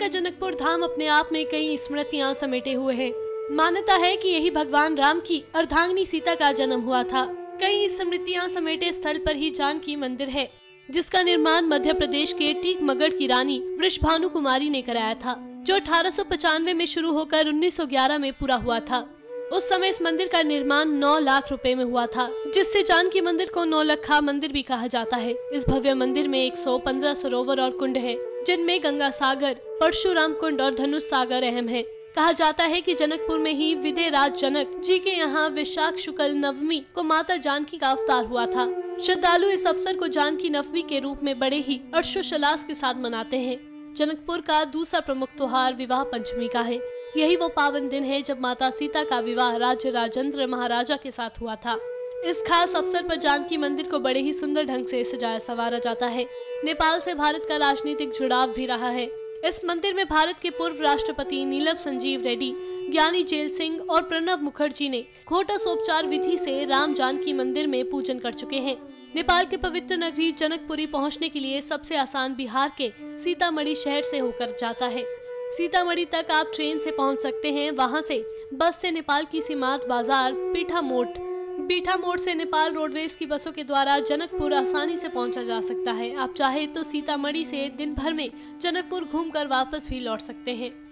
जनकपुर धाम अपने आप में कई स्मृतियां समेटे हुए है। मान्यता है कि यही भगवान राम की अर्धांगिनी सीता का जन्म हुआ था। कई स्मृतियां समेटे स्थल पर ही जानकी मंदिर है, जिसका निर्माण मध्य प्रदेश के टीकमगढ़ की रानी वृषभानु कुमारी ने कराया था, जो 1895 में शुरू होकर 1911 में पूरा हुआ था। उस समय इस मंदिर का निर्माण 9 लाख रुपए में हुआ था, जिससे जानकी मंदिर को 9 लखा मंदिर भी कहा जाता है। इस भव्य मंदिर में 115 सरोवर और कुंड है, जिनमें गंगा सागर, परशुराम कुंड और धनुष सागर अहम है। कहा जाता है कि जनकपुर में ही विदे राज जनक जी के यहाँ वैशाख शुक्ल नवमी को माता जानकी का अवतार हुआ था। श्रद्धालु इस अवसर को जानकी नवमी के रूप में बड़े ही हर्षोल्लास के साथ मनाते हैं। जनकपुर का दूसरा प्रमुख त्योहार विवाह पंचमी का है। यही वो पावन दिन है जब माता सीता का विवाह राजा राजेंद्र महाराजा के साथ हुआ था। इस खास अवसर पर जानकी मंदिर को बड़े ही सुंदर ढंग से सजाया संवारा जाता है। नेपाल से भारत का राजनीतिक जुड़ाव भी रहा है। इस मंदिर में भारत के पूर्व राष्ट्रपति नीलम संजीव रेड्डी, ज्ञानी जेल सिंह और प्रणब मुखर्जी ने घोटासोपचार विधि से राम जानकी मंदिर में पूजन कर चुके हैं। नेपाल के पवित्र नगरी जनकपुरी पहुंचने के लिए सबसे आसान बिहार के सीतामढ़ी शहर से होकर जाता है। सीतामढ़ी तक आप ट्रेन से पहुंच सकते हैं। वहां से बस से नेपाल की सीमांत बाजार पीठा मोड़ से नेपाल रोडवेज की बसों के द्वारा जनकपुर आसानी से पहुंचा जा सकता है। आप चाहे तो सीतामढ़ी से दिन भर में जनकपुर घूमकर वापस भी लौट सकते हैं।